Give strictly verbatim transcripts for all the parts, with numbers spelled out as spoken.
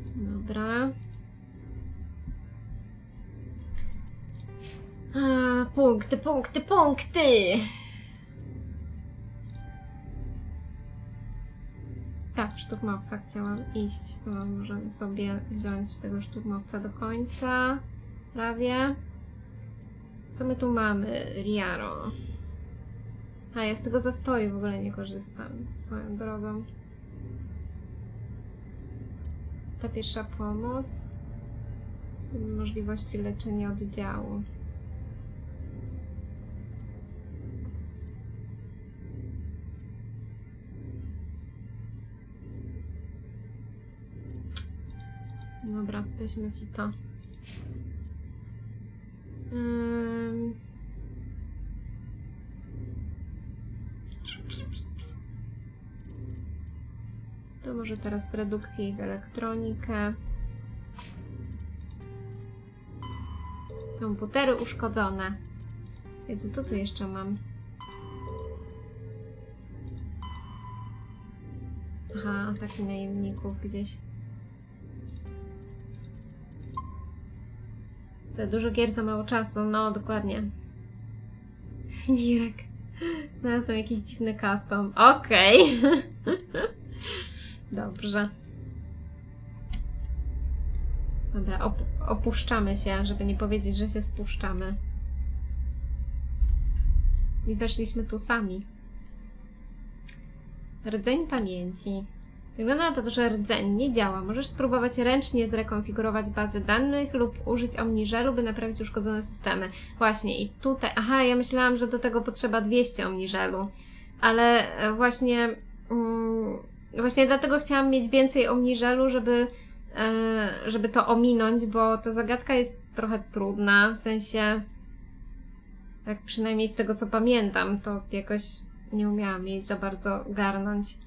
Dobra. A, punkty, punkty, punkty! Tak, w szturmowca chciałam iść, to możemy sobie wziąć tego szturmowca do końca. Prawie. Co my tu mamy? Liaro. A, ja z tego zastoju w ogóle nie korzystam, swoją drogą. Ta pierwsza pomoc. Możliwości leczenia oddziału. Dobra, weźmy ci to. Um. To może teraz w redukcję i w elektronikę. Komputery uszkodzone. Jezu, co tu jeszcze mam? Aha, ataki najemników gdzieś. To dużo gier za mało czasu, no dokładnie. Mirek. Znalazłem jakiś dziwny custom. Okej. Okay. Dobrze. Dobra, op opuszczamy się, żeby nie powiedzieć, że się spuszczamy. I weszliśmy tu sami. Rdzeń pamięci. Wygląda na to, że rdzeń nie działa. Możesz spróbować ręcznie zrekonfigurować bazę danych lub użyć omniżelu, by naprawić uszkodzone systemy. Właśnie i tutaj... Aha, ja myślałam, że do tego potrzeba dwieście omniżelu. Ale właśnie... Mm, właśnie dlatego chciałam mieć więcej omniżelu, żeby, yy, żeby to ominąć, bo ta zagadka jest trochę trudna. W sensie... Tak przynajmniej z tego, co pamiętam, to jakoś nie umiałam jej za bardzo garnąć.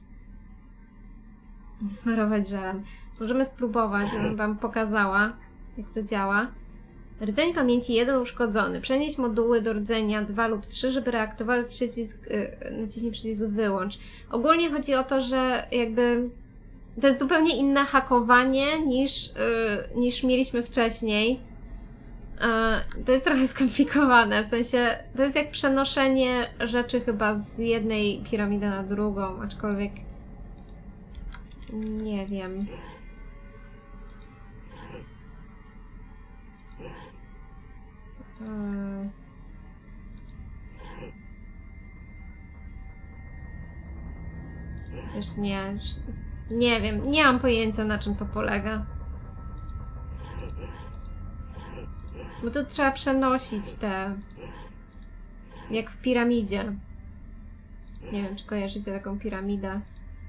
Smarować żelem. Możemy spróbować, żebym wam pokazała, jak to działa. Rdzeń pamięci jeden uszkodzony. Przenieść moduły do rdzenia dwa lub trzy, żeby reaktywować przycisk, yy, naciśnij przycisk wyłącz. Ogólnie chodzi o to, że jakby to jest zupełnie inne hakowanie niż, yy, niż mieliśmy wcześniej. Yy, to jest trochę skomplikowane, w sensie to jest jak przenoszenie rzeczy chyba z jednej piramidy na drugą, aczkolwiek nie wiem. Hmm. Chociaż nie... Nie wiem, nie mam pojęcia, na czym to polega. Bo tu trzeba przenosić te... Jak w piramidzie. Nie wiem, czy kojarzycie taką piramidę.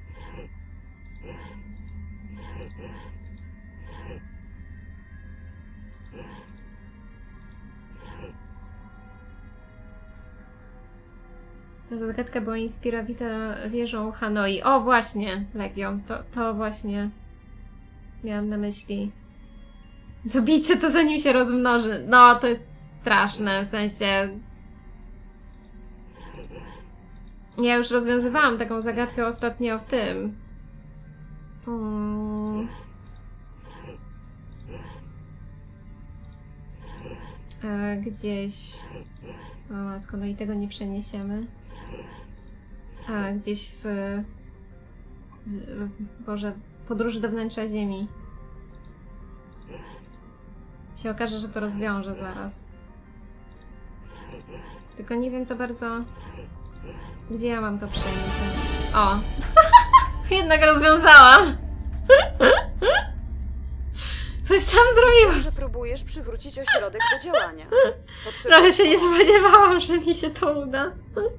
Ta zagadka była inspirowana wieżą Hanoi. O, właśnie, Legion. To, to właśnie miałam na myśli. Zabijcie to, zanim się rozmnoży. No, to jest straszne, w sensie... Ja już rozwiązywałam taką zagadkę ostatnio w tym. Hmm. E, gdzieś... O matko, no i tego nie przeniesiemy. A, gdzieś w... w Boże, podróży do wnętrza Ziemi. Się okaże, że to rozwiąże zaraz. Tylko nie wiem za bardzo... Gdzie ja mam to przenieść? O! Jednak rozwiązałam! Coś tam zrobiłam! Że próbujesz przywrócić ośrodek do działania. Trochę się nie spodziewałam, że mi się to uda.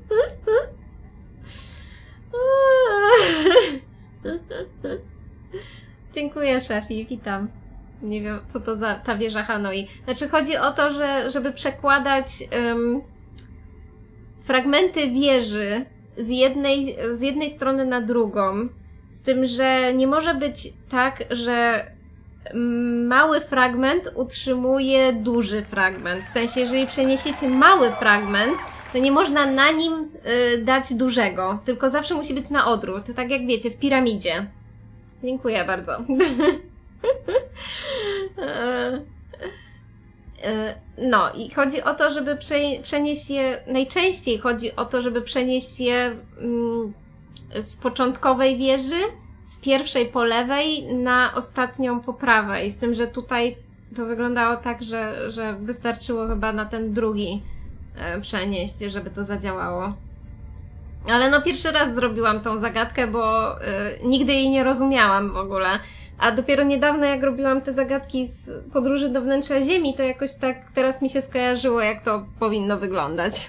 Dziękuję, szefi, witam. Nie wiem, co to za ta wieża Hanoi. Znaczy, chodzi o to, że żeby przekładać um, fragmenty wieży z jednej, z jednej strony na drugą, z tym, że nie może być tak, że mały fragment utrzymuje duży fragment. W sensie, jeżeli przeniesiecie mały fragment, to nie można na nim y, dać dużego, tylko zawsze musi być na odwrót. Tak jak wiecie, w piramidzie. Dziękuję bardzo. E, e, No i chodzi o to, żeby prze, przenieść je, najczęściej chodzi o to, żeby przenieść je mm, z początkowej wieży, z pierwszej po lewej na ostatnią po prawej. Z tym, że tutaj to wyglądało tak, że, że wystarczyło chyba na ten drugi e, przenieść, żeby to zadziałało. Ale no pierwszy raz zrobiłam tą zagadkę, bo y, nigdy jej nie rozumiałam w ogóle. A dopiero niedawno jak robiłam te zagadki z podróży do wnętrza Ziemi, to jakoś tak teraz mi się skojarzyło, jak to powinno wyglądać.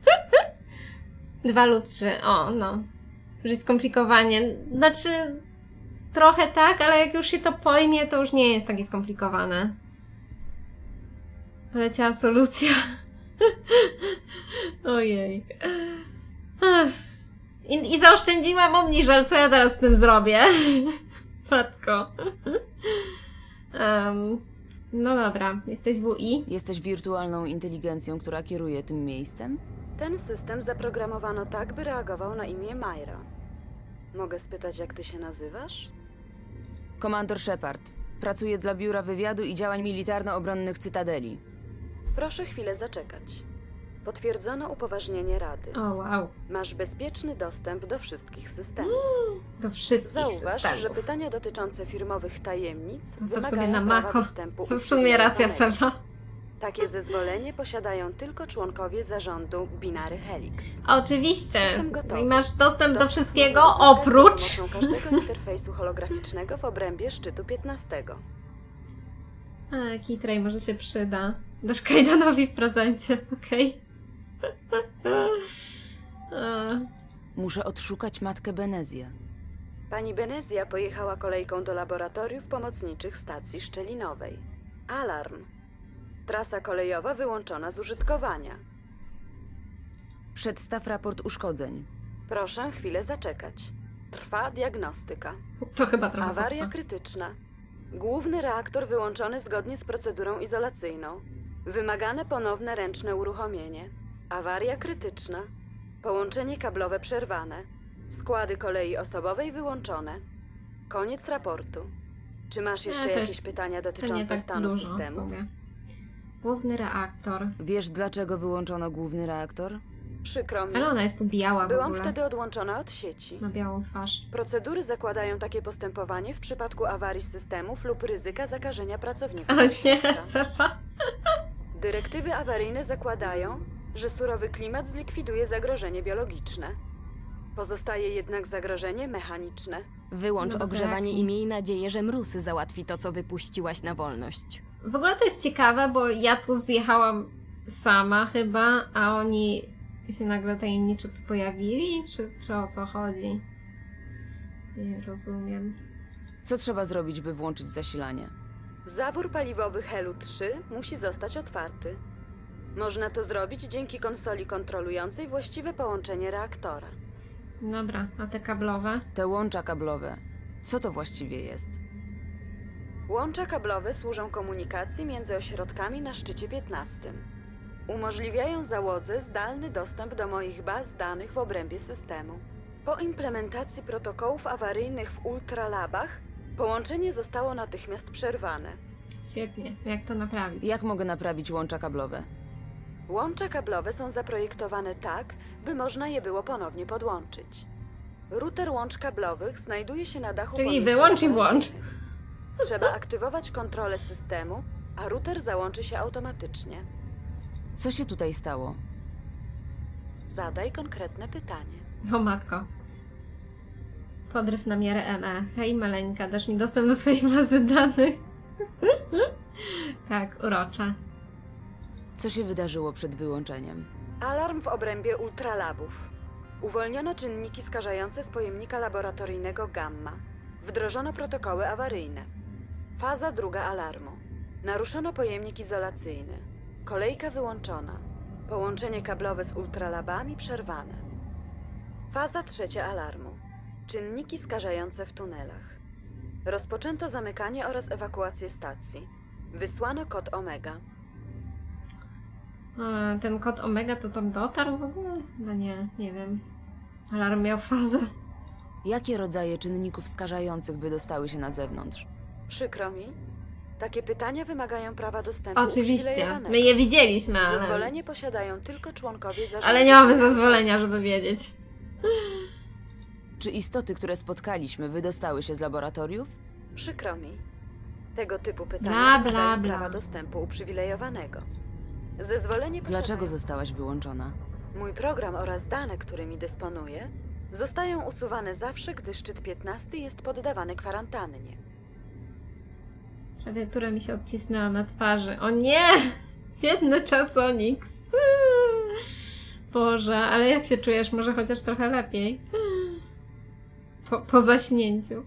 Dwa lub trzy, o no. Że skomplikowanie. Znaczy, trochę tak, ale jak już się to pojmie, to już nie jest takie skomplikowane. Leciała solucja. Ojej. Ach. I, I zaoszczędziłam omniżel, co ja teraz z tym zrobię? Matko. Um, no dobra, jesteś W I? Jesteś wirtualną inteligencją, która kieruje tym miejscem? Ten system zaprogramowano tak, by reagował na imię Majra. Mogę spytać, jak ty się nazywasz? Komandor Shepard. Pracuję dla Biura Wywiadu i Działań Militarno-Obronnych Cytadeli. Proszę chwilę zaczekać. Potwierdzono upoważnienie Rady. O, wow. Masz bezpieczny dostęp do wszystkich systemów. Do wszystkich Zauważ, systemów. że pytania dotyczące firmowych tajemnic Zostaw wymagają sobie na prawa Mako. dostępu W sumie racja uprzywilejowanego. sama. Takie zezwolenie posiadają tylko członkowie zarządu Binary Helix. Oczywiście. Jestem gotowy. I masz dostęp do Dostęp wszystkiego można uzyskać oprócz... za pomocą każdego interfejsu holograficznego w obrębie szczytu piętnastego. A, Kitray może się przyda. Dasz Kaidanowi w prezencie, okej? Okay. Muszę odszukać matkę Benezję. Pani Benezja pojechała kolejką do laboratoriów pomocniczych stacji szczelinowej. Alarm. Trasa kolejowa wyłączona z użytkowania. Przedstaw raport uszkodzeń. Proszę chwilę zaczekać. Trwa diagnostyka. To chyba trochę Awaria potrwa. krytyczna. Główny reaktor wyłączony zgodnie z procedurą izolacyjną. Wymagane ponowne ręczne uruchomienie. Awaria krytyczna. Połączenie kablowe przerwane. Składy kolei osobowej wyłączone. Koniec raportu. Czy masz jeszcze E, to jakieś jest- pytania To nie dotyczące tak stanu dużo w systemu? sumie. Główny reaktor. Wiesz, dlaczego wyłączono główny reaktor? Przykro mi. Ale ona jest tu biała w Byłam ogóle. wtedy odłączona od sieci. Ma białą twarz. Procedury zakładają takie postępowanie w przypadku awarii systemów lub ryzyka zakażenia pracowników. Ale nie, ośrodka. Sefa. Dyrektywy awaryjne zakładają, że surowy klimat zlikwiduje zagrożenie biologiczne. Pozostaje jednak zagrożenie mechaniczne. Wyłącz No bo ogrzewanie tak. i miej nadzieję, że Mrusy załatwi to, co wypuściłaś na wolność. W ogóle to jest ciekawe, bo ja tu zjechałam sama chyba, a oni się nagle tajemniczo tu pojawili? Czy, czy o co chodzi? Nie rozumiem. Co trzeba zrobić, by włączyć zasilanie? Zawór paliwowy Helu trzy musi zostać otwarty. Można to zrobić dzięki konsoli kontrolującej właściwe połączenie reaktora. Dobra, a te kablowe? Te łącza kablowe. Co to właściwie jest? Łącza kablowe służą komunikacji między ośrodkami na szczycie piętnastym. Umożliwiają załodze zdalny dostęp do moich baz danych w obrębie systemu. Po implementacji protokołów awaryjnych w Ultralabach połączenie zostało natychmiast przerwane. Świetnie. Jak to naprawić? Jak mogę naprawić łącza kablowe? Łącza kablowe są zaprojektowane tak, by można je było ponownie podłączyć. Router łącz kablowych znajduje się na dachu Czyli pomieszczeń wyłącz i włącz. operacyjnych. Trzeba aktywować kontrolę systemu, a router załączy się automatycznie. Co się tutaj stało? Zadaj konkretne pytanie. O matko. Podryw na miarę M E. Hej maleńka, dasz mi dostęp do swojej bazy danych? Tak, urocze. Co się wydarzyło przed wyłączeniem? Alarm w obrębie ultralabów. Uwolniono czynniki skażające z pojemnika laboratoryjnego Gamma. Wdrożono protokoły awaryjne. Faza druga alarmu. Naruszono pojemnik izolacyjny. Kolejka wyłączona. Połączenie kablowe z ultralabami przerwane. Faza trzecia alarmu. Czynniki skażające w tunelach. Rozpoczęto zamykanie oraz ewakuację stacji. Wysłano kod Omega. A, ten kod Omega to tam dotarł w ogóle? No nie, nie wiem. Alarm miał fazę. Jakie rodzaje czynników skażających wydostały się na zewnątrz? Przykro mi. Takie pytania wymagają prawa dostępu Oczywiście, uprzywilejowanego. my je widzieliśmy, ale... Zezwolenie posiadają tylko członkowie zarządu. Ale nie mamy zezwolenia, żeby wiedzieć. Czy istoty, które spotkaliśmy, wydostały się z laboratoriów? Przykro mi. Tego typu pytania Bla, bla, wymagają bla. prawa dostępu uprzywilejowanego. Zezwolenie Dlaczego posiadają... zostałaś wyłączona? Mój program oraz dane, którymi dysponuję, zostają usuwane zawsze, gdy szczyt piętnasty jest poddawany kwarantannie. Klawiatura mi się odcisnęła na twarzy. O nie! Biedny Czasonix. Boże, ale jak się czujesz? Może chociaż trochę lepiej? Po, po zaśnięciu.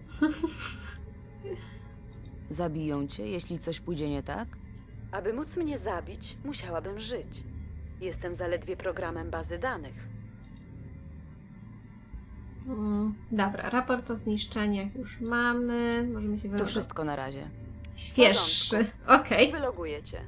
Zabiją cię, jeśli coś pójdzie nie tak? Aby móc mnie zabić, musiałabym żyć. Jestem zaledwie programem bazy danych. Mm, dobra, raport o zniszczeniach już mamy. Możemy się To wylogować. wszystko na razie. Świeższy. Okej. Wylogujecie.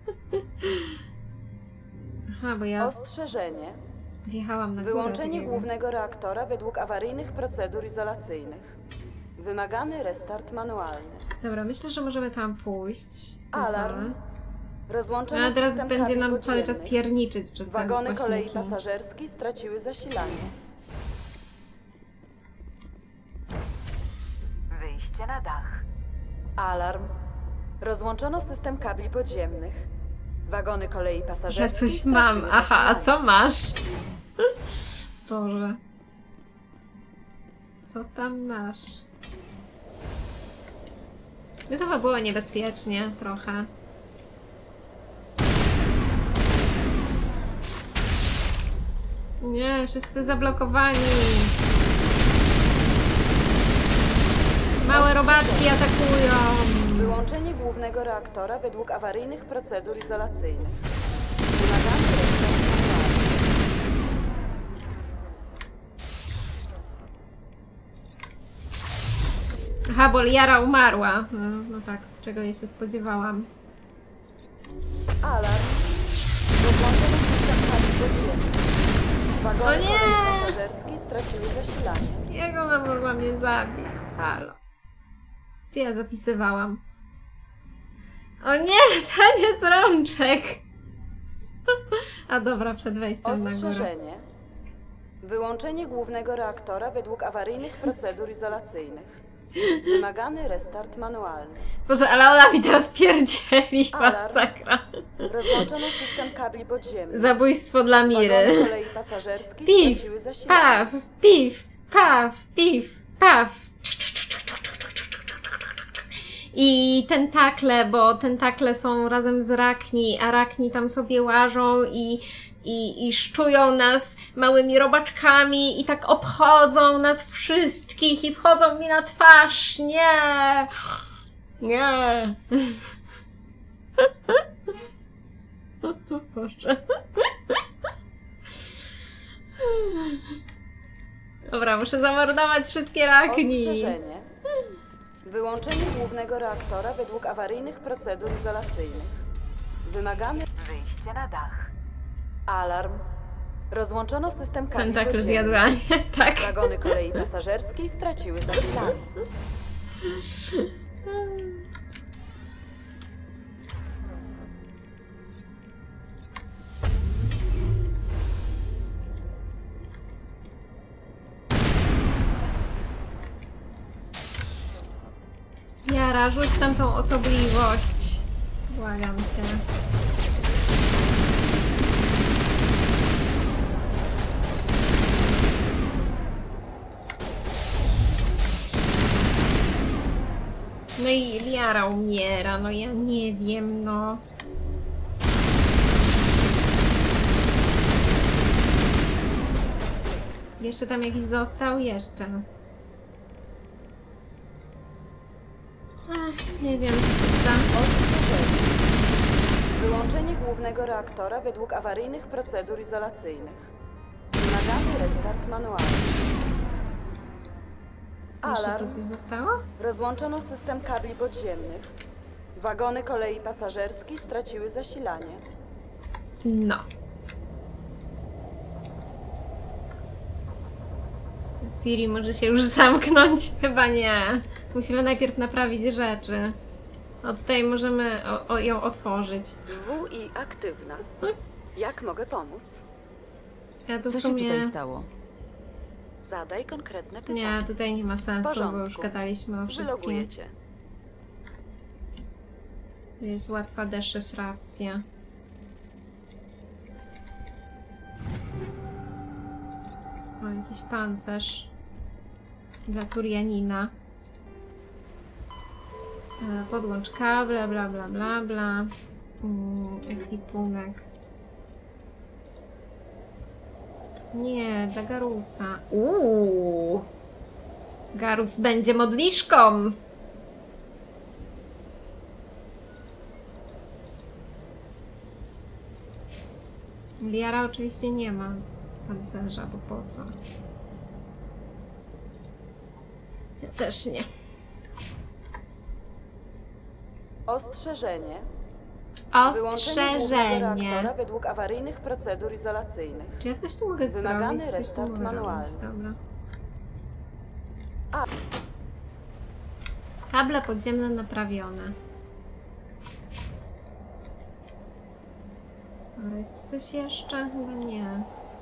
Aha, bo ja Ostrzeżenie. wjechałam na górę. Wyłączenie takiego. głównego reaktora według awaryjnych procedur izolacyjnych. Wymagany restart manualny. Dobra, myślę, że możemy tam pójść. Alarm. Dobra. Rozłączony Ale teraz system będzie kabli nam cały czas podziemnych. pierniczyć przez te Wagony kolei głośniki. pasażerskiej straciły zasilanie. Wyjście na dach. Alarm. Rozłączono system kabli podziemnych. Wagony kolei Ja pasażerskiej coś mam. straciły Aha, a zasilanie. co masz? Boże. Co tam masz? No to chyba było niebezpiecznie trochę. Nie, wszyscy zablokowani. Małe robaczki atakują. Wyłączenie głównego reaktora według awaryjnych procedur izolacyjnych. Wymagany restart manualny. Aha, bo Liara umarła. No, no tak, czego ja się spodziewałam. Alarm. Rozłączono system kabli podziemnych. Wagony O nie! kolei pasażerskiej straciły zasilanie. Jak ona mogła mnie zabić? Halo. Gdzie ja zapisywałam? O nie! Taniec rączek! A dobra, przed wejściem na górę. Ostrzeżenie. Wyłączenie głównego reaktora według awaryjnych procedur izolacyjnych. Wymagany restart manualny. Boże, ale ona mi teraz pierdzieli, Alarm. masakra. Rozłączono system kabli podziemnych. Zabójstwo dla Wagony Miry. kolei pasażerskiej Piw, straciły zasilanie. Paw, piw, paw, piw, paw. I tentakle, bo tentakle są razem z Rakni, a Rakni tam sobie łażą i, i, i szczują nas małymi robaczkami i tak obchodzą nas wszystkich i wchodzą mi na twarz. Nie! Nie! Boże. Dobra, muszę zamordować wszystkie Rakni. Ostrzeżenie. Wyłączenie głównego reaktora według awaryjnych procedur izolacyjnych. Wymagany wyjście na dach. Alarm. Rozłączono system kabli Tentakl podziemnych. zjadła, nie? Tak. Wagony kolei pasażerskiej straciły zasilanie. Jara, rzuć tam tą osobliwość. Błagam cię. No i Liara umiera, no ja nie wiem, no. Jeszcze tam jakiś został? Jeszcze. Ach, nie wiem, coś tam. Ostrzeżenie. Wyłączenie głównego reaktora według awaryjnych procedur izolacyjnych. Wymagany restart manualny. Jeszcze tu Alarm. coś zostało? Rozłączono system kabli podziemnych. Wagony kolei pasażerskiej straciły zasilanie. No. Siri może się już zamknąć? Chyba nie. Musimy najpierw naprawić rzeczy. O, tutaj możemy o, o, ją otworzyć. W I aktywna. Jak mogę pomóc? Ja to Co w się sumie... tutaj stało? Zadaj konkretne pytanie. Nie, tutaj nie ma sensu, bo porządku. już gadaliśmy o wszystkim. Wyloguję cię. To jest łatwa deszyfracja. O, jakiś pancerz. Dla Turianina. E, Podłącz kable, bla bla bla bla. Mm, ekwipunek. Nie, dla Garusa. Uuu. Garus będzie modliszką. Liara oczywiście nie ma pancerza, bo po co? Ja też nie. Ostrzeżenie. Wyłączenie głównego Ostrzeżenie. reaktora według awaryjnych procedur izolacyjnych. Czy ja coś tu mogę Wymagany zrobić? Coś tu restart mogę manualny. robić, dobra. A. Kable podziemne naprawione. Ale jest coś jeszcze? Chyba nie.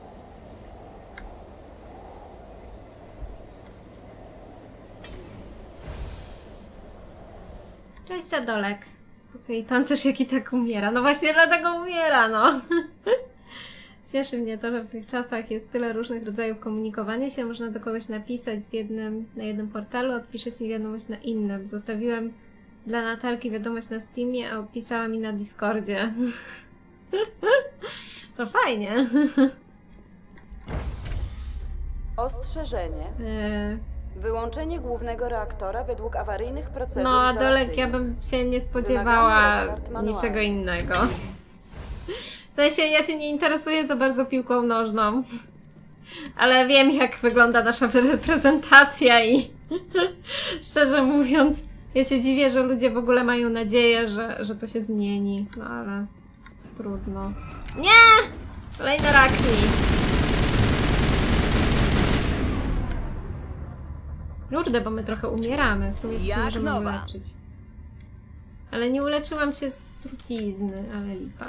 Cześć, Adolek. Po co jej pancerz jaki tak umiera? No właśnie dlatego umiera, no. Cieszy mnie to, że w tych czasach jest tyle różnych rodzajów komunikowania się. Można do kogoś napisać w jednym, na jednym portalu, odpiszeć mi wiadomość na innym. Zostawiłem dla Natalki wiadomość na Steamie, a odpisała mi na Discordzie. To fajnie. Ostrzeżenie. Eee, Wyłączenie głównego reaktora według awaryjnych procedur No, Adolek, ja izolacyjnych. bym się nie spodziewała Wymagany restart manualny. niczego innego. W sensie, ja się nie interesuję za bardzo piłką nożną. Ale wiem, jak wygląda nasza reprezentacja i szczerze mówiąc, ja się dziwię, że ludzie w ogóle mają nadzieję, że, że to się zmieni. No ale trudno. Nie! Kolejne rakni. Kurde, bo my trochę umieramy. W sumie to się Jak możemy nowa. uleczyć. Ale nie uleczyłam się z trucizny, ale lipa.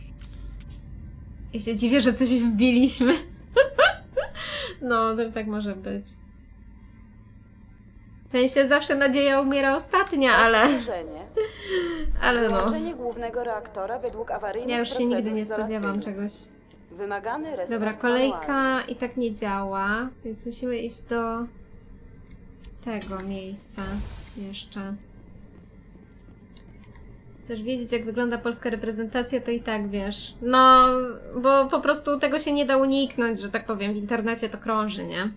Ja się dziwię, że coś wbiliśmy. No, też tak może być. W sensie zawsze nadzieja umiera ostatnia, ale... Ostrzeżenie. Ale no. Wyłączenie głównego reaktora według awaryjnych Ja już się procedur nigdy nie spodziewam izolacyjnych. czegoś. Wymagany restart Dobra, manualny. kolejka i tak nie działa, więc musimy iść do tego miejsca jeszcze. Chcesz wiedzieć, jak wygląda polska reprezentacja, to i tak wiesz. No, bo po prostu tego się nie da uniknąć, że tak powiem. W internecie to krąży, nie?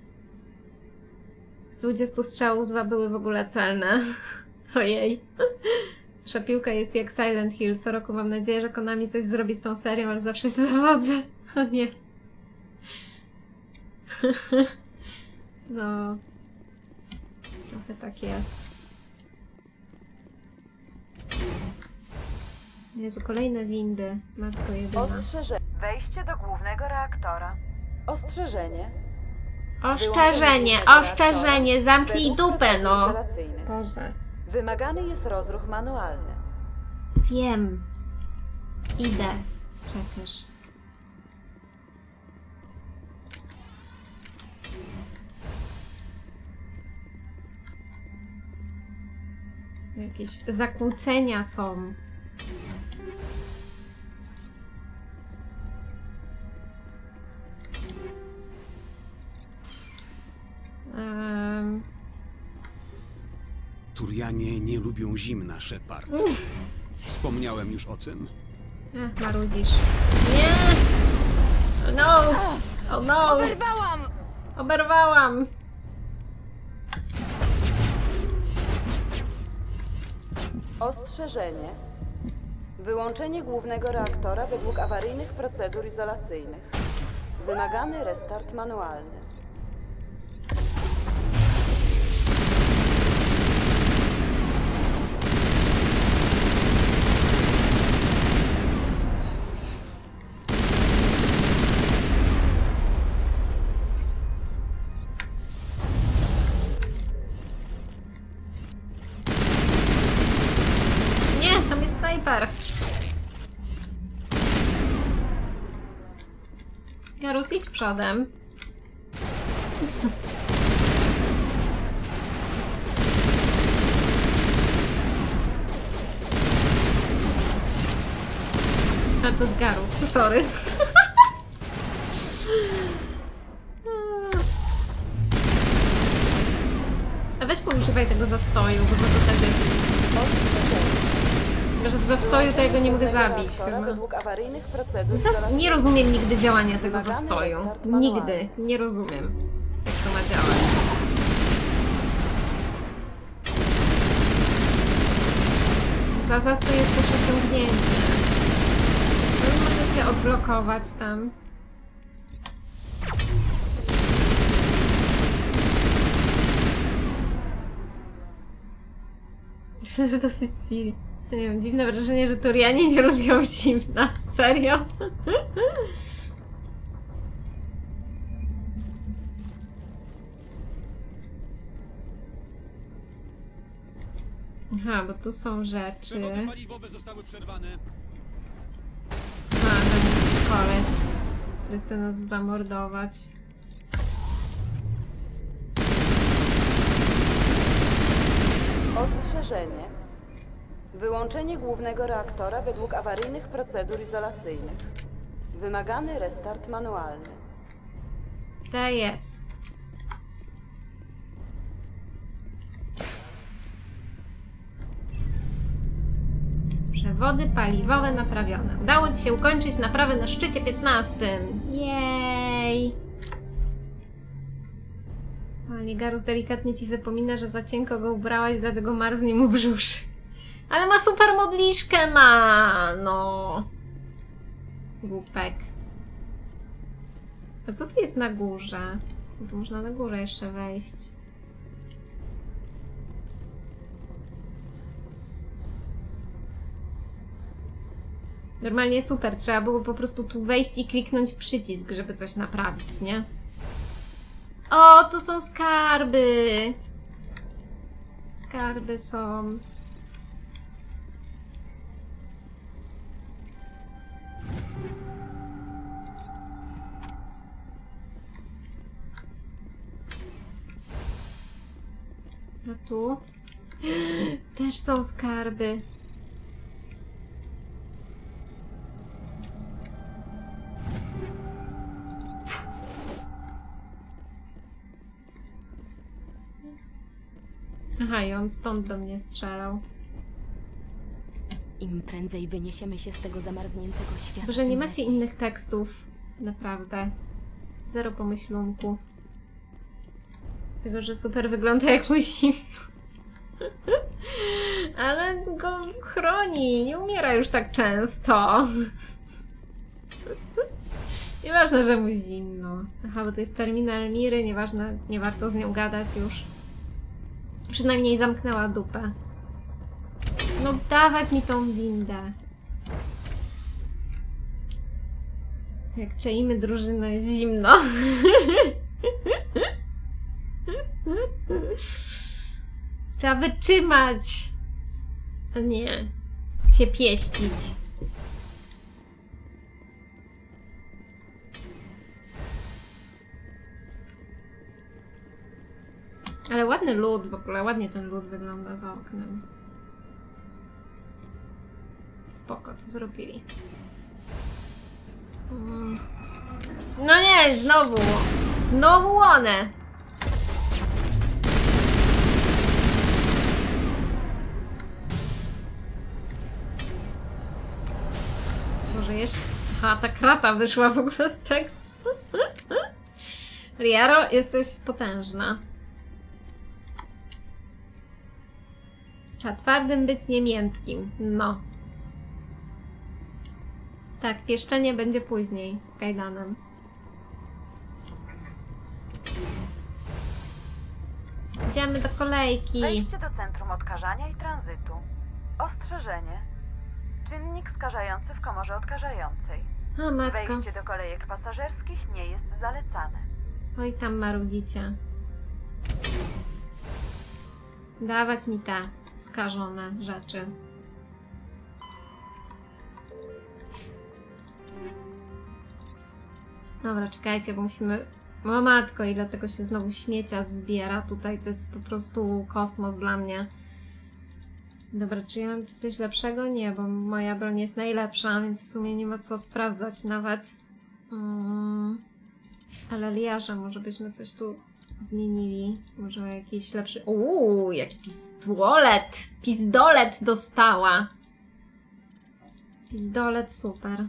Z dwudziestu strzałów dwa były w ogóle celne. Ojej. Nasza piłka jest jak Silent Hill. Co roku mam nadzieję, że Konami coś zrobi z tą serią, ale zawsze się zawodzę. O nie. No. Trochę tak jest. Jezu, kolejne windy. Matko jedyna. Ostrzeżenie. Wejście do głównego reaktora. Ostrzeżenie. Oszczerzenie, oszczerzenie, zamknij Według dupę, procedur no. izolacyjnych. Boże. Wymagany jest rozruch manualny. Wiem. Idę. Przecież. Jakieś zakłócenia są. Um, Turianie nie lubią zimna, Shepard. Wspomniałem już o tym. ach, marudzisz. Nie! Oh no! Oh no! Oberwałam! Oberwałam! Ostrzeżenie. Wyłączenie głównego reaktora według awaryjnych procedur izolacyjnych. Wymagany restart manualny. super. Garus, idź przodem. A to z Garus, sorry. A weź poużywaj tego zastoju, bo to też jest... Tylko, że w zastoju to ja go nie mogę zabić chyba. Według awaryjnych procedur Za... izolacyjnych Nie rozumiem nigdy działania tego wymagany zastoju. restart manualny. Nigdy. Nie rozumiem, jak to ma działać. Za zastój jest też osiągnięcie. No, może się odblokować tam. Że dosyć silny. Nie wiem, dziwne wrażenie, że Turianie nie lubią zimna. Serio? Aha, bo tu są rzeczy. Przewody paliwowe zostały przerwane. A, tam jest koleś, który chce nas zamordować. Ostrzeżenie. Wyłączenie głównego reaktora według awaryjnych procedur izolacyjnych. Wymagany restart manualny. To jest. Przewody paliwowe naprawione. Udało ci się ukończyć naprawę na szczycie piętnastym. Jej! Ale Garus delikatnie ci wypomina, że za cienko go ubrałaś, dlatego marznie mu brzusz. Ale ma super modliszkę, ma! No. Głupek. A co tu jest na górze? No to można na górę jeszcze wejść. Normalnie super, trzeba było po prostu tu wejść i kliknąć przycisk, żeby coś naprawić, nie? O, tu są skarby! Skarby są. A tu? Też są skarby. Aha, i on stąd do mnie strzelał. Im prędzej wyniesiemy się z tego zamarzniętego świata. Że nie tym macie lepiej. innych tekstów. Naprawdę. Zero pomyślunku. Tego, że super wygląda jak musi. Ale go chroni. Nie umiera już tak często. Nieważne, że mu zimno. Aha, bo to jest terminal Miry. Nieważne, nie warto z nią gadać już. Przynajmniej zamknęła dupę. No dawać mi tą windę. Jak czaimy drużynę, jest zimno. Trzeba wytrzymać. A nie. Się pieścić. Ale ładny lód w ogóle, ładnie ten lód wygląda za oknem. Spoko, to zrobili. Mm. No nie, znowu! Znowu one! Może jeszcze... Aha, ta krata wyszła w ogóle z tego. Liaro, jesteś potężna. Trzeba twardym być, nie miętkim. No. Tak, pieszczenie będzie później z kajdanem. Idziemy do kolejki. Wejście do centrum odkażania i tranzytu. Ostrzeżenie. Czynnik skażający w komorze odkażającej. O matko. Wejście do kolejek pasażerskich nie jest zalecane. Oj, tam marudzicie. Dawać mi te skażone rzeczy. Dobra, czekajcie, bo musimy... O matko, ile tego się znowu śmiecia zbiera tutaj, to jest po prostu kosmos dla mnie. Dobra, czy ja mam tu coś lepszego? Nie, bo moja broń jest najlepsza, więc w sumie nie ma co sprawdzać nawet. Mm. Ale liarza, może byśmy coś tu zmienili. Może jakiś lepszy... Uuu, jaki pistolet! Pizdolet dostała! Pizdolet, super.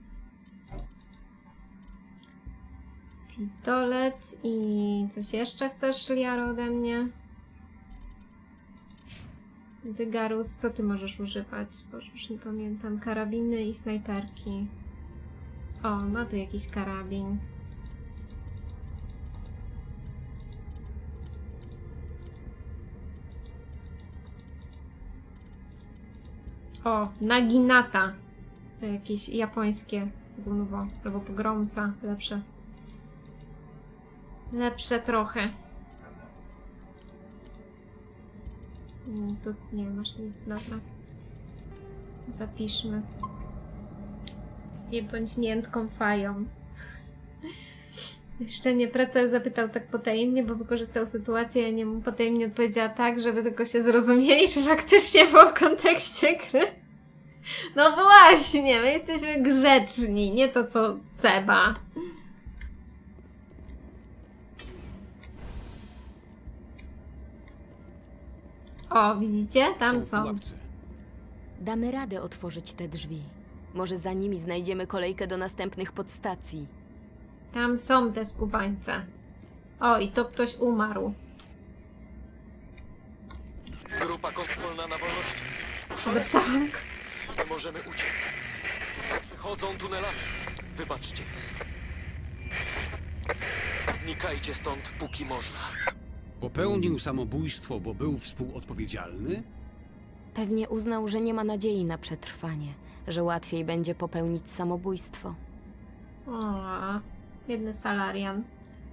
Pistolet i coś jeszcze chcesz, Liaro, ode mnie? Dygarus, co ty możesz używać? Boże, już nie pamiętam. Karabiny i snajperki. O, ma tu jakiś karabin. O, Naginata. To jakieś japońskie gunwo, albo pogromca, lepsze. Lepsze trochę. No, tu nie masz nic, dobra. Zapiszmy. Nie bądź miętką fają. Jeszcze nie Precel zapytał tak potajemnie, bo wykorzystał sytuację, ja nie mu potajemnie odpowiedziała tak, żeby tylko się zrozumieli, czy faktycznie było w kontekście gry. No właśnie, my jesteśmy grzeczni, nie to co Seba. O, widzicie? Tam w są. pułapce. Damy radę otworzyć te drzwi. Może za nimi znajdziemy kolejkę do następnych podstacji. Tam są te skubańce. O, i to ktoś umarł. Grupa kontrolna na wolności. Żeby tak. Nie możemy uciec. Chodzą tunelami. Wybaczcie. Znikajcie stąd, póki można. Popełnił samobójstwo, bo był współodpowiedzialny? Pewnie uznał, że nie ma nadziei na przetrwanie, że łatwiej będzie popełnić samobójstwo. O, biedny Salarian.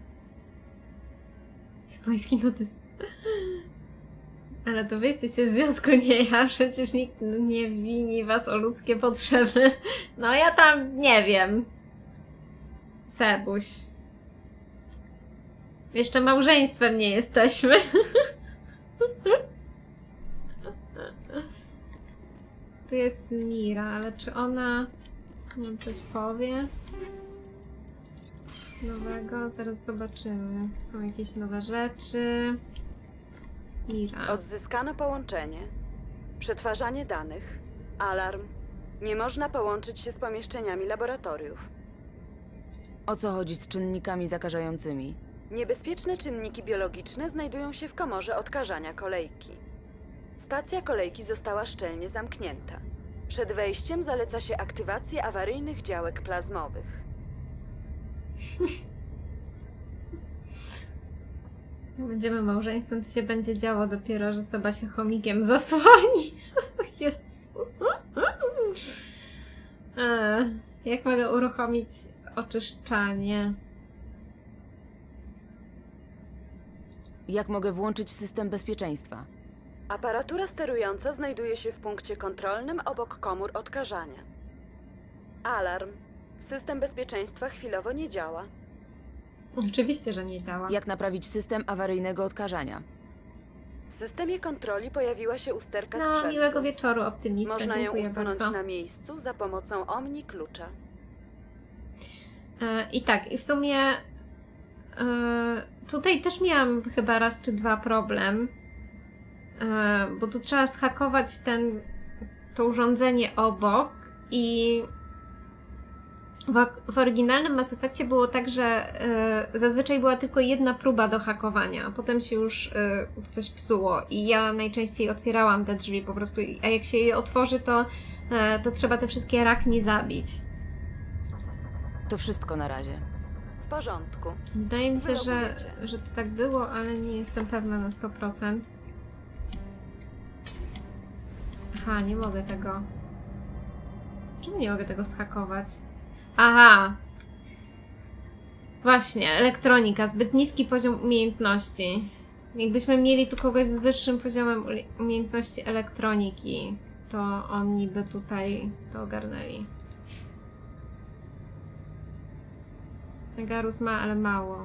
Japoński notyc. Ale to wy jesteście w związku, nie ja. Przecież nikt nie wini was o ludzkie potrzeby. No ja tam nie wiem. Sebuś. Jeszcze małżeństwem nie jesteśmy. Tu jest Mira, ale czy ona nam coś powie? Nowego? Zaraz zobaczymy. Są jakieś nowe rzeczy. Mira. Odzyskano połączenie. Przetwarzanie danych. Alarm. Nie można połączyć się z pomieszczeniami laboratoriów. O co chodzi z czynnikami zakażającymi? Niebezpieczne czynniki biologiczne znajdują się w komorze odkażania kolejki. Stacja kolejki została szczelnie zamknięta. Przed wejściem zaleca się aktywację awaryjnych działek plazmowych. Jak będziemy małżeństwem, to się będzie działo dopiero, że Seba się chomikiem zasłoni. Jezu. E, jak mogę uruchomić oczyszczanie? Jak mogę włączyć system bezpieczeństwa? Aparatura sterująca znajduje się w punkcie kontrolnym obok komór odkażania. Alarm. System bezpieczeństwa chwilowo nie działa. Oczywiście, że nie działa. Jak naprawić system awaryjnego odkażania? W systemie kontroli pojawiła się usterka No, sprzętu. miłego wieczoru, optymista. Można ją Dziękuję usunąć bardzo. na miejscu za pomocą Omni klucza. E, I tak, i w sumie e, tutaj też miałam chyba raz czy dwa problem, e, bo tu trzeba zhakować ten, to urządzenie obok i w, w oryginalnym Mass Effectie było tak, że e, zazwyczaj była tylko jedna próba do hakowania, a potem się już e, coś psuło i ja najczęściej otwierałam te drzwi po prostu, a jak się je otworzy, to, e, to trzeba te wszystkie rakni zabić. To wszystko na razie. W porządku. Wydaje mi się, że, Wylogujecie. że to tak było, ale nie jestem pewna na sto procent. Aha, nie mogę tego. Czemu nie mogę tego zhakować? Aha! Właśnie, elektronika, zbyt niski poziom umiejętności. Jakbyśmy mieli tu kogoś z wyższym poziomem umiejętności elektroniki, to oni by tutaj to ogarnęli. Garus ma, ale mało.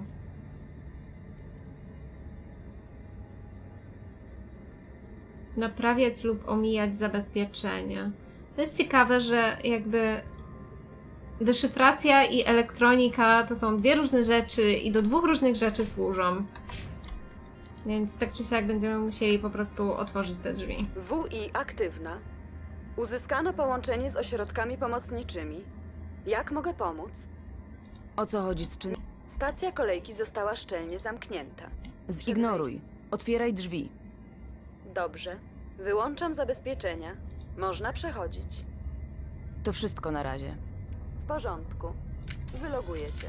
Naprawiać lub omijać zabezpieczenia. To jest ciekawe, że jakby deszyfracja i elektronika to są dwie różne rzeczy i do dwóch różnych rzeczy służą. Więc tak czy siak będziemy musieli po prostu otworzyć te drzwi. W I aktywna. Uzyskano połączenie z ośrodkami pomocniczymi. Jak mogę pomóc? O co chodzi z czyn... Stacja kolejki została szczelnie zamknięta. Zignoruj. Otwieraj drzwi. Dobrze. Wyłączam zabezpieczenia. Można przechodzić. To wszystko na razie. W porządku. Wyloguję cię.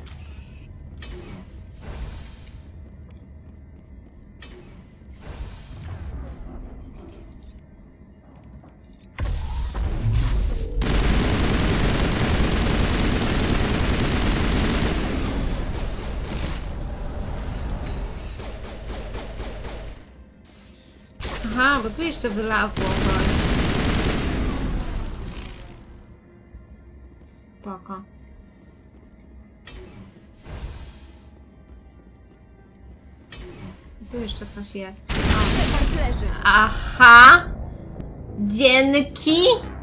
Aha, bo tu jeszcze wylazło coś. Spoko. Tu jeszcze coś jest. O. Aha! Dzięki!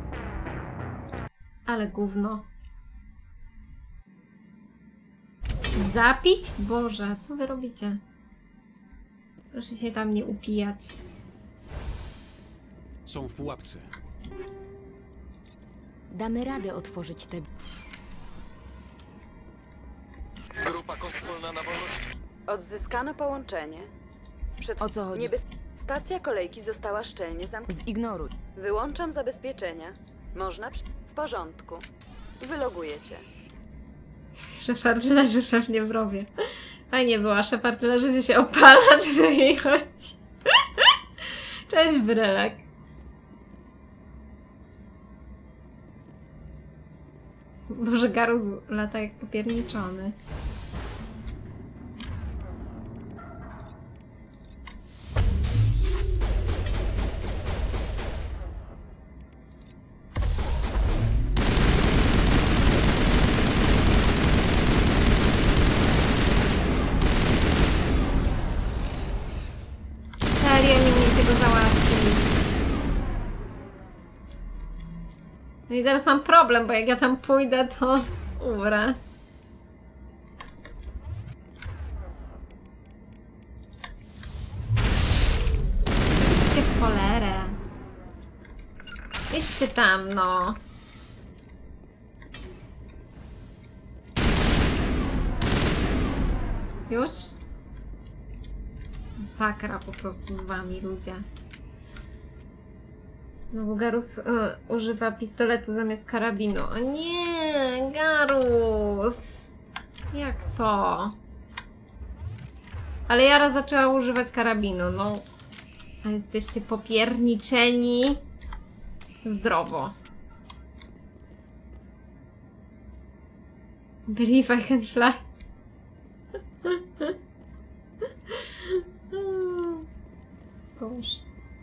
Ale gówno. Zapić? Boże, co wy robicie? Proszę się tam nie upijać. Są w pułapce. Damy radę otworzyć te... Grupa kontrolna na wolności. Odzyskano połączenie. Przed... O co chodzi? Niebez... Stacja kolejki została szczelnie zamknięta. Zignoruj. Wyłączam zabezpieczenia. Można przy... W porządku. Wyloguję cię. Shepard leży pewnie w rowie. Fajnie była, Shepard leży, że się opala, czy do jej chodzi. Cześć, Brelek. Boże, Garus lata jak popierniczony. Serio, nie umiecie go załatwić. No i teraz mam problem, bo jak ja tam pójdę, to umrę. Idźcie w cholerę. Idźcie tam, no. Już? Masakra po prostu z wami, ludzie. No bo Garus y, używa pistoletu zamiast karabinu. O nie, Garus! Jak to? Ale Jara zaczęła używać karabinu, no. A jesteście popierniczeni zdrowo. Believe I can fly. Boże.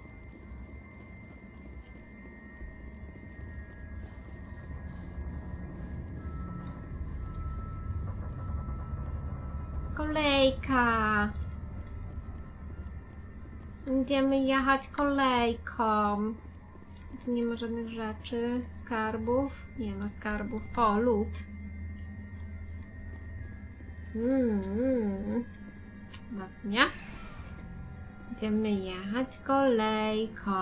Kolejka. Będziemy jechać kolejką. Tu nie ma żadnych rzeczy. Skarbów. Nie ma skarbów. O, lód. Mmm. Ładnie. Będziemy jechać kolejką.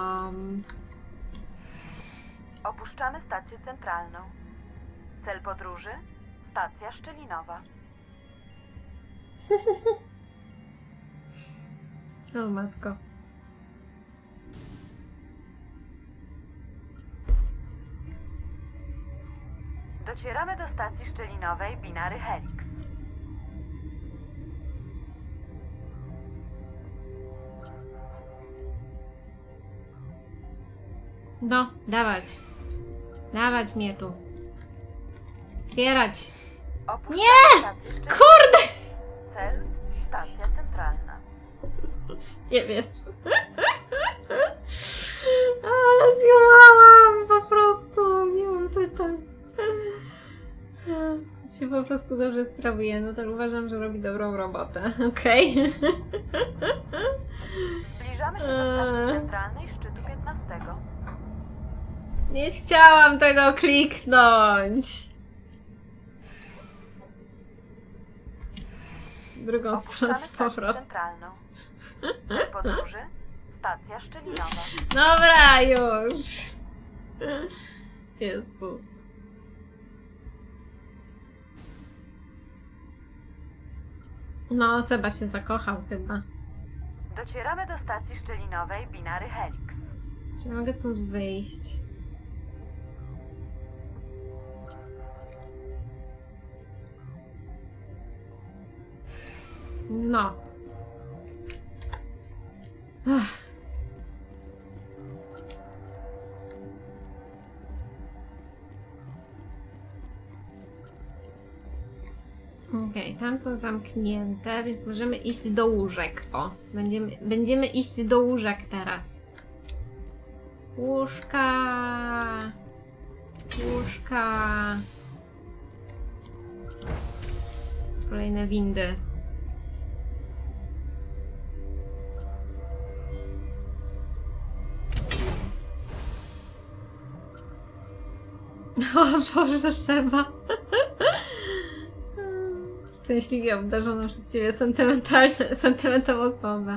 Opuszczamy stację centralną. Cel podróży? Stacja Szczelinowa. O matko. Docieramy do stacji Szczelinowej Binary Helix. No, dawać. Dawać mnie tu. Otwierać. Opuszczamy Nie! stację Szczelinowej. Kurde! Cel? Stacja centralna. Nie wiesz. Ale zjumałam po prostu. Nie mam pytań. Cię po prostu dobrze sprawuje, no to uważam, że robi dobrą robotę. Okej. Zbliżamy się do stacji centralnej szczytu piętnastego. Nie chciałam tego kliknąć. Drugą stronę z powrotem. centralną. Cel podróży stacja Szczelinowa. Dobra, już. Jezus. No, Seba się zakochał chyba. Docieramy do stacji Szczelinowej Binary Helix. Czy mogę stąd wyjść? No. Ach. Okej, okay, tam są zamknięte, więc możemy iść do łóżek. O, będziemy, będziemy iść do łóżek teraz. Łóżka. Łóżka. Kolejne windy. O Boże, Seba. Szczęśliwie obdarzoną przez ciebie sentymentalne, sentymentem osobę.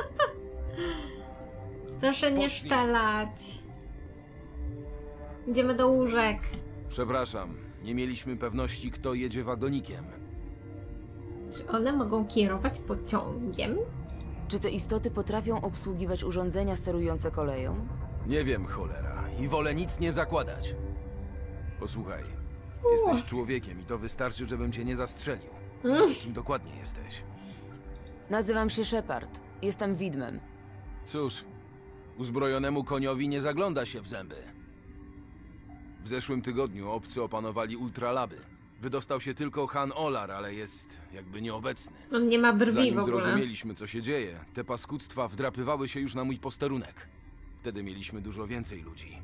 Proszę nie szczelać. Idziemy do łóżek. Przepraszam, nie mieliśmy pewności, kto jedzie wagonikiem. Czy one mogą kierować pociągiem? Czy te istoty potrafią obsługiwać urządzenia sterujące koleją? Nie wiem, cholera, i wolę nic nie zakładać. Posłuchaj, jesteś człowiekiem i to wystarczy, żebym cię nie zastrzelił. Mm. Kim dokładnie jesteś? Nazywam się Shepard. Jestem widmem. Cóż, uzbrojonemu koniowi nie zagląda się w zęby. W zeszłym tygodniu obcy opanowali ultralaby. Wydostał się tylko Han Olar, ale jest jakby nieobecny. On nie ma brwi Zanim w ogóle. zrozumieliśmy, co się dzieje, te paskudztwa wdrapywały się już na mój posterunek. Wtedy mieliśmy dużo więcej ludzi.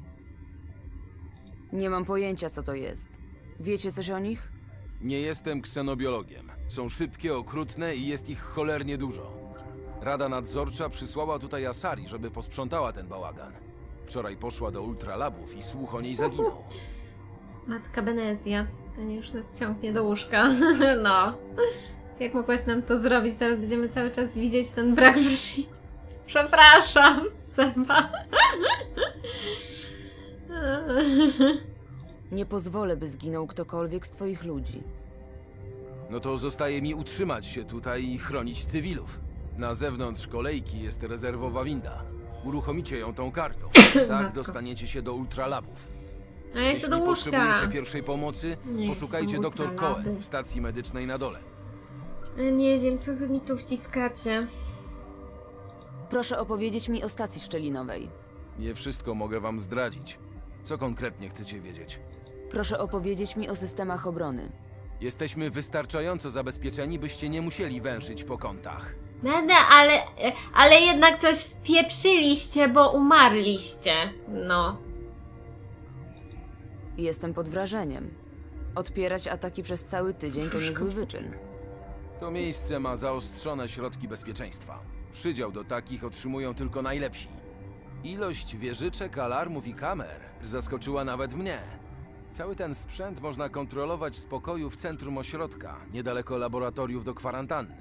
Nie mam pojęcia, co to jest. Wiecie coś o nich? Nie jestem ksenobiologiem. Są szybkie, okrutne i jest ich cholernie dużo. Rada nadzorcza przysłała tutaj Asari, żeby posprzątała ten bałagan. Wczoraj poszła do ultralabów i słuch o niej zaginął. Matka Benezja. To nie już nas ciągnie do łóżka. No. Jak mogłaś nam to zrobić? Zaraz będziemy cały czas widzieć ten brak brwi. Przepraszam, Seba. Nie pozwolę, by zginął ktokolwiek z twoich ludzi. No to zostaje mi utrzymać się tutaj i chronić cywilów. Na zewnątrz kolejki jest rezerwowa winda. Uruchomicie ją tą kartą. Tak Matko. dostaniecie się do ultralabów. A ja chcę Jeśli do łóżka. potrzebujecie pierwszej pomocy, Nie, poszukajcie są doktor ultralaby. Cohen w stacji medycznej na dole. Nie wiem, co wy mi tu wciskacie. Proszę opowiedzieć mi o stacji szczelinowej. Nie wszystko mogę wam zdradzić. Co konkretnie chcecie wiedzieć? Proszę opowiedzieć mi o systemach obrony. Jesteśmy wystarczająco zabezpieczeni, byście nie musieli węszyć po kątach. Nada, ale, ale jednak coś spieprzyliście, bo umarliście. No. Jestem pod wrażeniem. Odpierać ataki przez cały tydzień to niezły wyczyn. To miejsce ma zaostrzone środki bezpieczeństwa. Przydział do takich otrzymują tylko najlepsi. Ilość wieżyczek, alarmów i kamer zaskoczyła nawet mnie. Cały ten sprzęt można kontrolować z pokoju w centrum ośrodka, niedaleko laboratoriów do kwarantanny.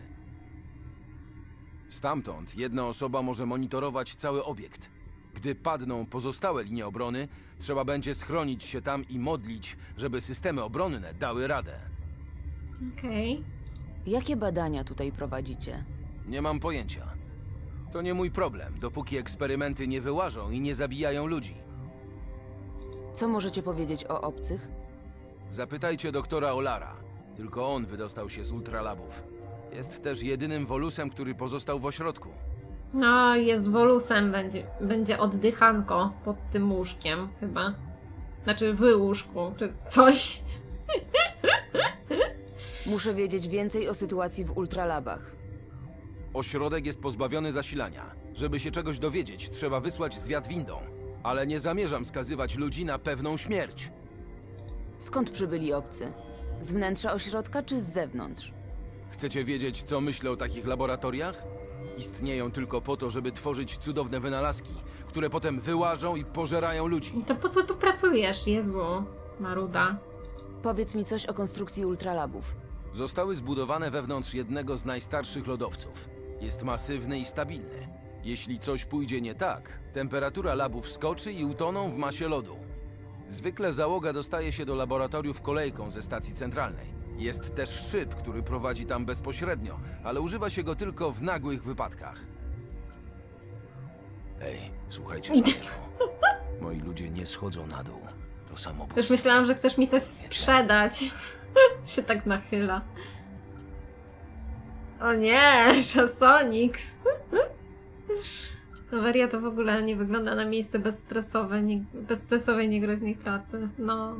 Stamtąd jedna osoba może monitorować cały obiekt. Gdy padną pozostałe linie obrony, trzeba będzie schronić się tam i modlić, żeby systemy obronne dały radę. Okej. Okay. Jakie badania tutaj prowadzicie? Nie mam pojęcia. To nie mój problem, dopóki eksperymenty nie wyłażą i nie zabijają ludzi. Co możecie powiedzieć o obcych? Zapytajcie doktora Olara. Tylko on wydostał się z ultralabów. Jest też jedynym wolusem, który pozostał w ośrodku. No, jest wolusem, będzie, będzie oddychanko pod tym łóżkiem chyba. Znaczy w łóżku, czy coś. Muszę wiedzieć więcej o sytuacji w ultralabach. Ośrodek jest pozbawiony zasilania. Żeby się czegoś dowiedzieć, trzeba wysłać zwiat windą. Ale nie zamierzam skazywać ludzi na pewną śmierć. Skąd przybyli obcy? Z wnętrza ośrodka czy z zewnątrz? Chcecie wiedzieć, co myślę o takich laboratoriach? Istnieją tylko po to, żeby tworzyć cudowne wynalazki, które potem wyłażą i pożerają ludzi. To po co tu pracujesz, Jezu, Maruda? Powiedz mi coś o konstrukcji ultralabów. Zostały zbudowane wewnątrz jednego z najstarszych lodowców. Jest masywny i stabilny. Jeśli coś pójdzie nie tak, temperatura labów skoczy i utoną w masie lodu. Zwykle załoga dostaje się do laboratoriów kolejką ze stacji centralnej. Jest też szyb, który prowadzi tam bezpośrednio, ale używa się go tylko w nagłych wypadkach. Ej, słuchajcie, żołnierzu. Moi ludzie nie schodzą na dół. To samobójstwo. Już myślałam, że chcesz mi coś sprzedać. się tak nachyla. O nie, Czasonix. Noweria to w ogóle nie wygląda na miejsce bezstresowe, nie, bezstresowej, niegroźnej pracy. No.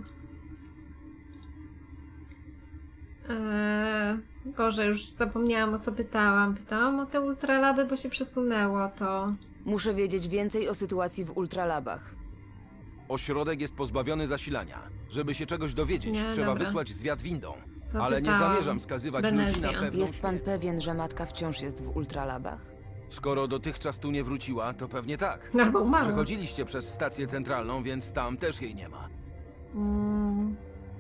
Eee, Boże, już zapomniałam, o co pytałam. Pytałam o te ultralaby, bo się przesunęło to. Muszę wiedzieć więcej o sytuacji w ultralabach. Ośrodek jest pozbawiony zasilania. Żeby się czegoś dowiedzieć, Nie, trzeba dobra. wysłać zwiat windą. To Ale nie pytałam. zamierzam skazywać Benezja. ludzi na pewną Jest pan śmierć. pewien, że matka wciąż jest w ultralabach? Skoro dotychczas tu nie wróciła, to pewnie tak. Albo umarła. Przechodziliście przez stację centralną, więc tam też jej nie ma. Mm.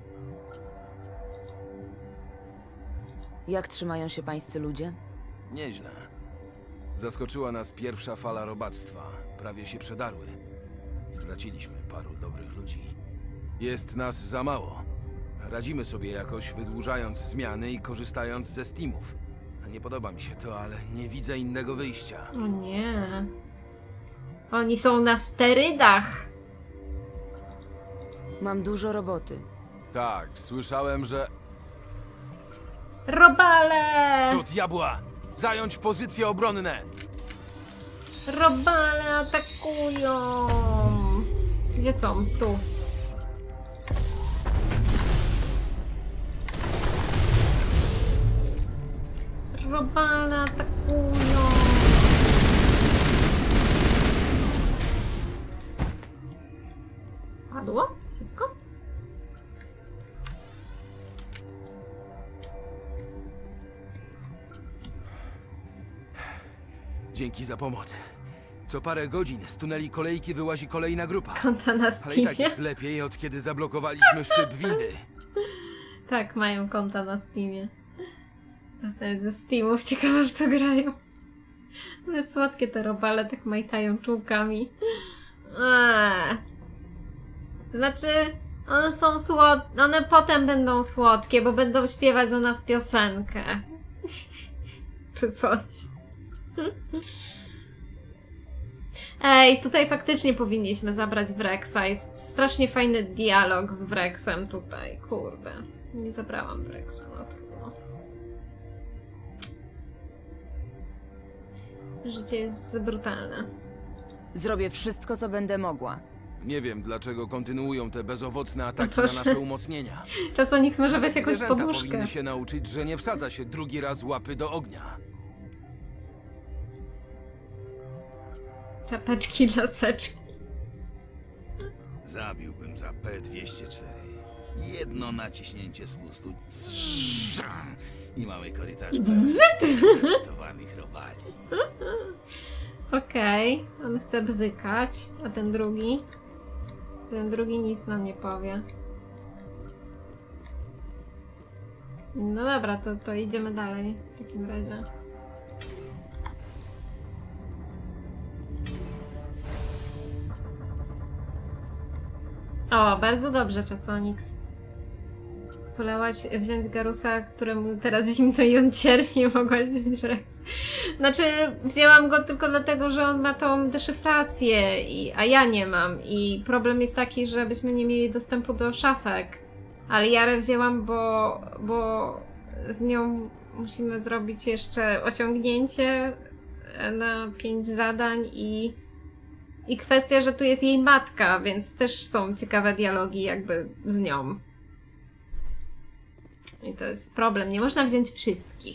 Jak trzymają się pańscy ludzie? Nieźle. Zaskoczyła nas pierwsza fala robactwa. Prawie się przedarły. Straciliśmy paru dobrych ludzi. Jest nas za mało. Radzimy sobie jakoś, wydłużając zmiany i korzystając ze Steamów. Nie podoba mi się to, ale nie widzę innego wyjścia. O nie. Oni są na sterydach. Mam dużo roboty. Tak, słyszałem, że... Robale! Do diabła! Zająć pozycje obronne! Robale atakują! Gdzie są? Tu. Robale atakują! Padło? Wszystko? Dzięki za pomoc. Co parę godzin z tuneli kolejki wyłazi kolejna grupa. Konta na Ale i Steamie. tak jest lepiej, od kiedy zablokowaliśmy szyb windy. Tak, mają konta na Steamie. Nawet ze Steamów ciekawe, w co grają. Ale słodkie te robale, tak majtają czułkami. Eee. Znaczy, one są słodkie, one potem będą słodkie, bo będą śpiewać o nas piosenkę. Czy coś. Ej, tutaj faktycznie powinniśmy zabrać Wrexa. Jest strasznie fajny dialog z Wrexem tutaj, kurde. Nie zabrałam Wrexa, no trudno. Życie jest brutalne. Zrobię wszystko, co będę mogła. Nie wiem, dlaczego kontynuują te bezowocne ataki na Proszę. nasze umocnienia. Czasonix może Nawet weź jakąś zwierzęta poduszkę. powinny się nauczyć, że nie wsadza się drugi raz łapy do ognia. Czapeczki, laseczki. Zabiłbym za P dwieście cztery. Jedno naciśnięcie spustu i mały korytarz gotowanych robali. Okej, on chce bzykać, a ten drugi? Ten drugi nic nam nie powie. No dobra, to, to idziemy dalej w takim razie. O, bardzo dobrze, Czasonix. Wolałaś wziąć Garusa, któremu teraz zimno i on cierpi, mogłaś wziąć Wrex. Znaczy, wzięłam go tylko dlatego, że on ma tą deszyfrację, i, a ja nie mam. I problem jest taki, żebyśmy nie mieli dostępu do szafek. Ale Jarę wzięłam, bo, bo z nią musimy zrobić jeszcze osiągnięcie na pięć zadań i, i kwestia, że tu jest jej matka, więc też są ciekawe dialogi jakby z nią. I to jest problem. Nie można wziąć wszystkich.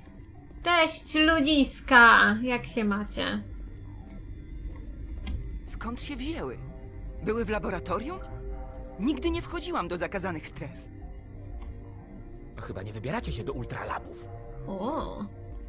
Cześć ludziska! Jak się macie? skąd się wzięły? Były w laboratorium? Nigdy nie wchodziłam do zakazanych stref. Chyba nie wybieracie się do ultralabów. O.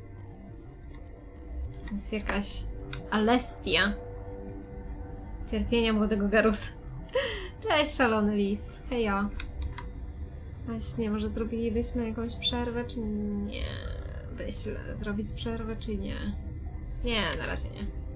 Jest jakaś Alestia. Cierpienia młodego Garusa. Cześć, szalony lis. Hejo. Właśnie, może zrobilibyśmy jakąś przerwę, czy nie? Myślę, zrobić przerwę, czy nie? Nie, na razie nie.